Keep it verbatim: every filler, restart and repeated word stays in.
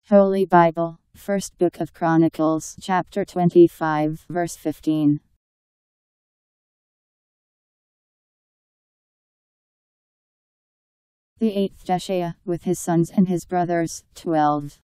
Holy Bible, First Book of Chronicles, chapter twenty-five, verse fifteen. The eighth Jeshaiah, with his sons and his brothers, twelve.